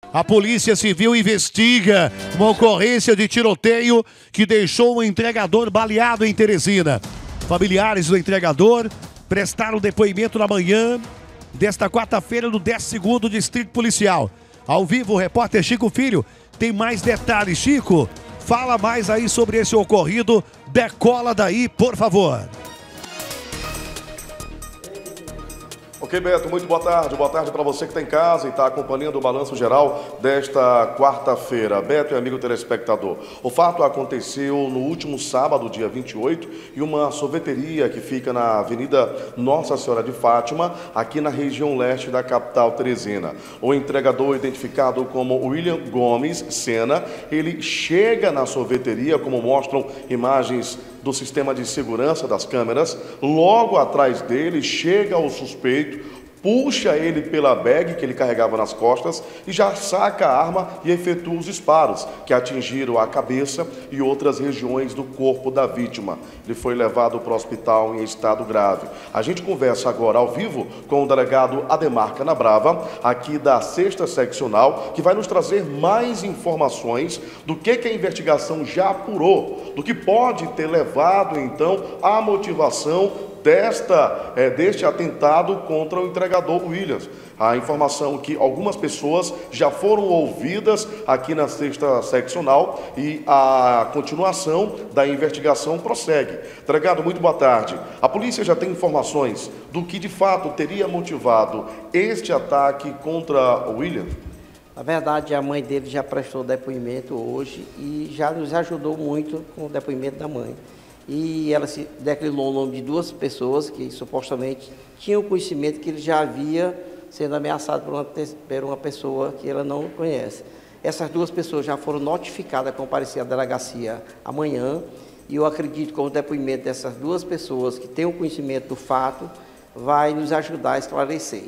A Polícia Civil investiga uma ocorrência de tiroteio que deixou um entregador baleado em Teresina. Familiares do entregador prestaram depoimento na manhã desta quarta-feira no 10º Distrito Policial. Ao vivo, o repórter Chico Filho tem mais detalhes. Chico, fala mais aí sobre esse ocorrido. Decola daí, por favor. Ok, Beto, muito boa tarde. Boa tarde para você que está em casa e está acompanhando o balanço geral desta quarta-feira. Beto e amigo telespectador, o fato aconteceu no último sábado, dia 28, em uma sorveteria que fica na Avenida Nossa Senhora de Fátima, aqui na região leste da capital teresina. O entregador, identificado como William Gomes Sena, ele chega na sorveteria, como mostram imagens do sistema de segurança das câmeras. Logo atrás dele chega o suspeito, puxa ele pela bag que ele carregava nas costas e já saca a arma e efetua os disparos, que atingiram a cabeça e outras regiões do corpo da vítima. Ele foi levado para o hospital em estado grave. A gente conversa agora ao vivo com o delegado Ademar Canabrava, aqui da 6ª Seccional, que vai nos trazer mais informações do que a investigação já apurou, do que pode ter levado, então, à motivação deste atentado contra o entregador Williams. A informação é que algumas pessoas já foram ouvidas aqui na 6ª Seccional e a continuação da investigação prossegue. Delegado, muito boa tarde. A polícia já tem informações do que de fato teria motivado este ataque contra o Williams? Na verdade, a mãe dele já prestou depoimento hoje e já nos ajudou muito com o depoimento da mãe. E ela se declarou o nome de 2 pessoas que supostamente tinham conhecimento que ele já havia sendo ameaçado por uma pessoa que ela não conhece. Essas 2 pessoas já foram notificadas a comparecer à delegacia amanhã e eu acredito que o depoimento dessas 2 pessoas que têm o conhecimento do fato vai nos ajudar a esclarecer.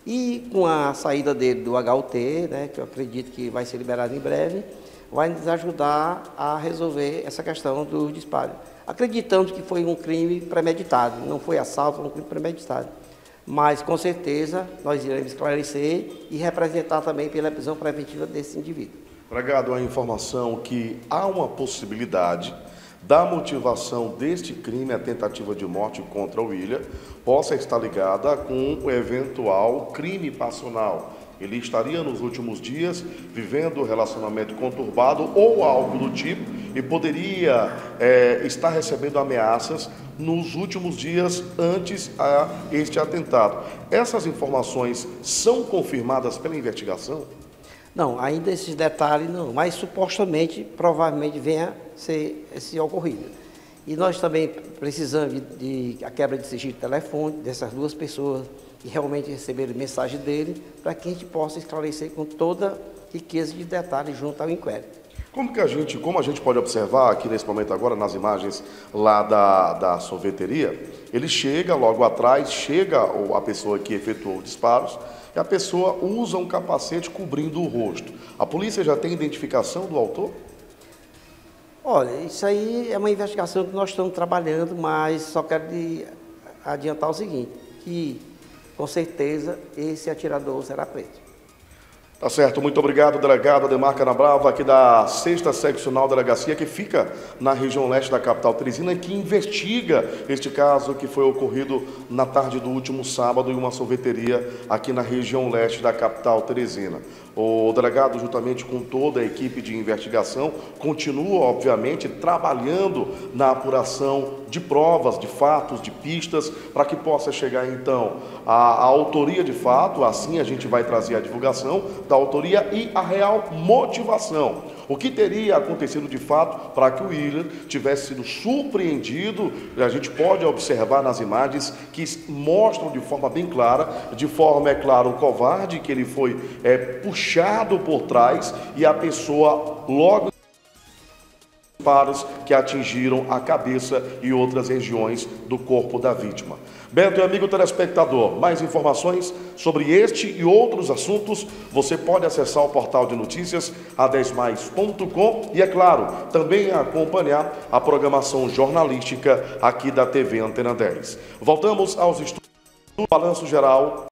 E com a saída dele do HUT, né, que eu acredito que vai ser liberado em breve, vai nos ajudar a resolver essa questão do disparo. Acreditamos que foi um crime premeditado, não foi assalto, foi um crime premeditado. Mas, com certeza, nós iremos esclarecer e representar também pela prisão preventiva desse indivíduo. Delegado, a informação que há uma possibilidade da motivação deste crime, a tentativa de morte contra o William, possa estar ligada com o eventual crime passional. Ele estaria nos últimos dias vivendo um relacionamento conturbado ou algo do tipo e poderia estar recebendo ameaças nos últimos dias antes a este atentado. Essas informações são confirmadas pela investigação? Não, ainda esses detalhes não, mas supostamente, provavelmente venha a ser esse ocorrido. E nós também precisamos de a quebra de sigilo de telefone dessas 2 pessoas que realmente receberam mensagem dele, para que a gente possa esclarecer com toda riqueza de detalhes junto ao inquérito. Como a gente pode observar aqui nesse momento agora, nas imagens lá da sorveteria, ele chega, logo atrás, chega a pessoa que efetuou os disparos, e a pessoa usa um capacete cobrindo o rosto. A polícia já tem identificação do autor? Olha, isso aí é uma investigação que nós estamos trabalhando, mas só quero adiantar o seguinte, que com certeza esse atirador será preso. Tá certo, muito obrigado, delegado Ademar Canabrava, aqui da 6ª Seccional Delegacia, que fica na região leste da capital teresina, que investiga este caso que foi ocorrido na tarde do último sábado em uma sorveteria aqui na região leste da capital teresina. O delegado, juntamente com toda a equipe de investigação, continua, obviamente, trabalhando na apuração de provas, de fatos, de pistas, para que possa chegar, então, à autoria de fato. Assim a gente vai trazer a divulgação da autoria e a real motivação. O que teria acontecido de fato para que o William tivesse sido surpreendido? A gente pode observar nas imagens que mostram de forma bem clara, é claro, covarde, que ele foi puxado por trás e a pessoa logo disparos que atingiram a cabeça e outras regiões do corpo da vítima. Beto e amigo telespectador, mais informações sobre este e outros assuntos, você pode acessar o portal de notícias a10mais.com e, é claro, também acompanhar a programação jornalística aqui da TV Antena 10. Voltamos aos estudos do Balanço Geral.